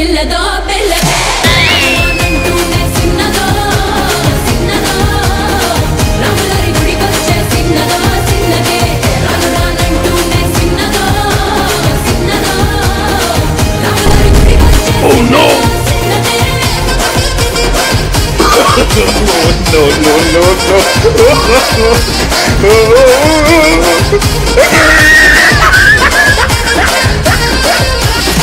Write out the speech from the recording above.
పిల్లదో పిల్లదే రానంటూనే చిన్నదో చిన్నదో రాములరి గుడికొచ్చే చిన్నదో చిన్నదే రాను రానంటూనే చిన్నదో చిన్నదో రాములరి గుడికొచ్చే చిన్నదో చిన్నదే no.